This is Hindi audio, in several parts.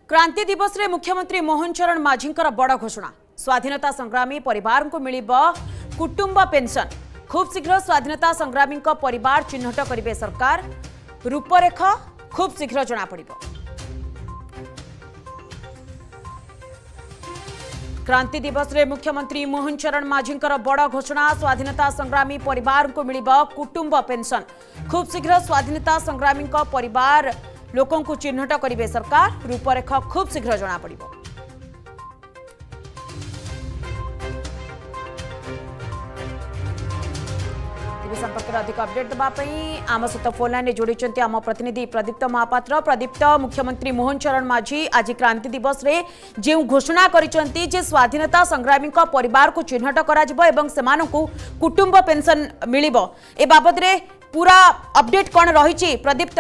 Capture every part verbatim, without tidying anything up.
क्रांति दिवस रे मुख्यमंत्री मोहन चरण माझींकर बड़ घोषणा। स्वाधीनता संग्रामी परिवार को मिलिबो कुटुंब पेंशन। खूब शीघ्र स्वाधीनता संग्रामी परिवार चिन्हट करिवे सरकार। रूपरेख खूब शीघ्र जना पड़िबो। क्रांति दिवस रे मुख्यमंत्री मोहन चरण माझींकर बड़ घोषणा। स्वाधीनता संग्रामी परिवार को मिलिबो कुटुंब पेंशन। खूब शीघ्र स्वाधीनता संग्रामी परिवार लोकों को चिन्हट करिवे सरकार। रूपरेख खूब शीघ्र जना पड़िबो। संपर्क में अधिक अपडेट देवाई आम सहित फोन लाइन जोड़ी आम प्रतिनिधि प्रदीप्त महापात्र। प्रदीप्त, मुख्यमंत्री मोहन चरण माझी आज क्रांति दिवस रे जो घोषणा करिसेंती जे स्वाधीनता संग्रामी परिवार को चिन्हट करा जिवो एवं सेमानकु कुटुंब पेंशन मिलिबो, ए बाबद रे पूरा अपडेट कौन रही? प्रदीप्त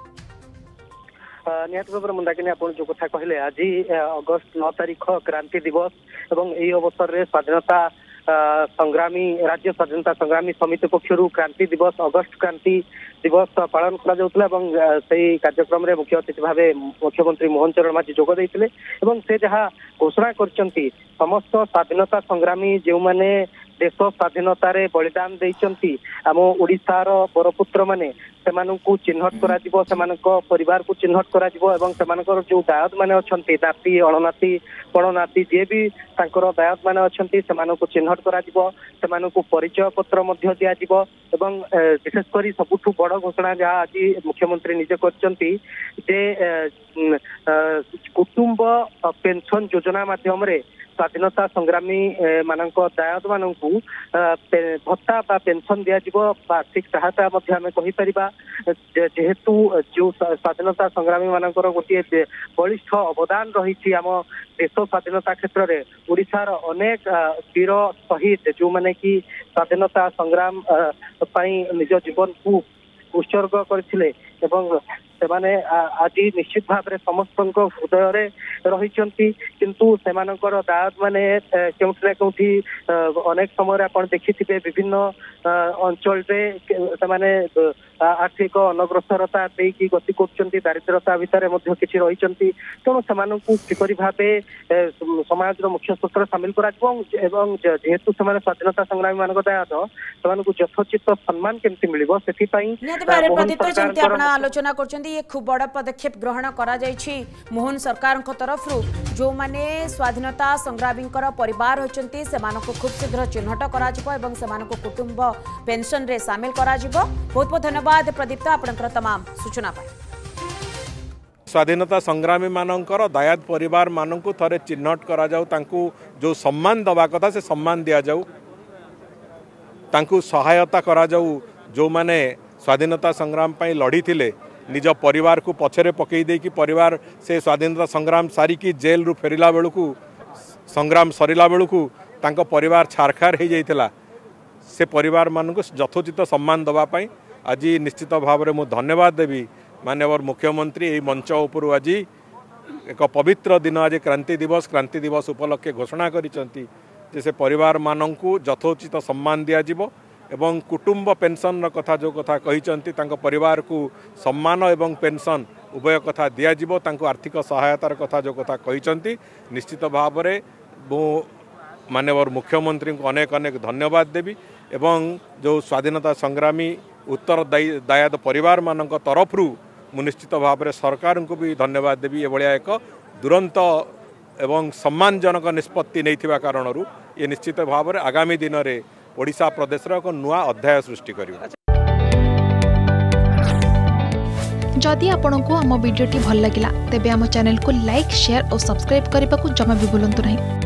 निहत भाव मुंदाकिनी आप जो कथा कहले आज अगस्त नौ तारीख क्रांति दिवस एवं यही अवसर में स्वाधीनता संग्रामी राज्य स्वाधीनता संग्रामी समिति पक्षर क्रांति दिवस अगस्त क्रांति दिवस पालन करा कार्यक्रम में मुख्य अतिथि भाव मुख्यमंत्री मोहन चरण माझी जोग देते से जहाँ घोषणा कर समस्त स्वाधीनता संग्रामी जो मैंने देश स्वाधीनतार बलिदान देती आम ओडिशार बरपुत्र माने सेमानंकु चिन्हट करा जिवो, सेमानंको परिवार को चिन्हट करा जिवो एवं सेमानकर जो दायद माने अछंती नाती अणनाती पणनाती जे भी तांकर दायद माने अछंती सेमानंकु चिन्हट करा जिवो, सेमानंकु परिचय पत्र मध्य दिया जिवो एवं विशेष करी सबुठु बड़ घोषणा जहाँ आज मुख्यमंत्री निजे करचंती जे कुटुंब पेंशन योजना माध्यम रे स्वाधीनता संग्रामी मानक दायद मानकु भत्ता बा पेंशन दिया जिवो, आर्थिक सहायता मध्य आमे कहि परिबा जेहेतु जो स्वाधीनता संग्रामी मानकर गोटे बलिष्ठ अवदान रही आम देश स्वाधीनता क्षेत्र में ओडिशार अनेक वीर शहीद जो माने कि स्वाधीनता संग्राम पाई निज जीवन को उत्सर्ग करथिले एवं सेमाने आज निश्चित भाव में समस्त हृदय रही किंतु सेमानकर दायद माने केउठी ना केउठी अनेक समय आप देखिथिबे विभिन्न अंचल से आर्थिक अनग्रसरता देकी गति करछंती, दारिद्रता भितर मध्य किछि रहिछंती। तेणु सेमानकु किपरि भाबे समाजर मुख्य स्रोत सामिल करा एवं जेहेतु सेमाने स्वाधीनता संग्रामी मानक दायद सेमानकु यथोचित सम्मान केमति मिलिबो सेथि पई आलोचना करछंती। ये खूब बड़ पदक्षेप ग्रहण करा जायछि मोहन सरकार तरफ जो माने स्वाधीनता संग्रामी परिवार होचंती सेमानकु खूब शीघ्र चिन्हट करा जिवो एवं सेमानकु कुटुंब पेंशन रे शामिल करा जिवो। बहुत बहुत धन्यवाद प्रदीप्त आपनकर तमाम सूचना पाई। स्वाधीनता संग्रामी मानकर दायद परिवार मानकु थरे चिन्हट करा जाऊ, तांकु जो सम्मान दवा कथा से सम्मान दिया जाऊ, तांकु सहायता करा जाऊ जो माने स्वाधीनता संग्राम पाई लड़ी थिले निज परिवार को पछरे पकई दे कि परिवार से स्वाधीनता संग्राम सारिकी जेल रु फेरिला बेलू संग्राम सरिला बेलू तांको परिवार छारखार हो जाइथिला। से परिवार मानक यथोचित सम्मान दवापाई आज निश्चित भाव में मुझे धन्यवाद देवी माननीय मुख्यमंत्री यही मंच उपरू आज एक पवित्र दिन आज क्रांति दिवस क्रांति दिवस उपलक्षे घोषणा करिसेंती जे से परिवार मानकु यथोचित सम्मान दिया जिवो एवं कुटुंब पेंशन कथा जो कथा कहिसेंती तांको परिवार को सम्मान एवं पेंशन उभय कथा दिया जिवो, तांको आर्थिक सहायतार कथा जो कथा कहिसेंती निश्चित भाव में मु माननीय मुख्यमंत्री को अनेक अनेक धन्यवाद देवी एवं जो स्वाधीनता संग्रामी उत्तर दायद परिवार मानक तरफरु मु निश्चित भाव में सरकार को भी धन्यवाद देवी। एभलिया एक दुरंत एवं सम्मानजनक निष्पत्ति नहीं कारण ये निश्चित भाव में आगामी दिन में ओडिशा प्रदेश एक नुआ अध्याय सृष्टि करियो। जदि आपंक आम भिडी भल लगा तेब आम चैनल को लाइक शेयर और सब्सक्राइब करने को जमा भी भूलु नहीं।